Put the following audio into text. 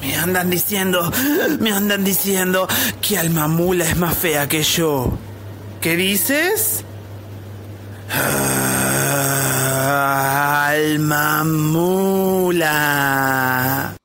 Me andan diciendo que Alma Mula es más fea que yo. ¿Qué dices? Alma Mula.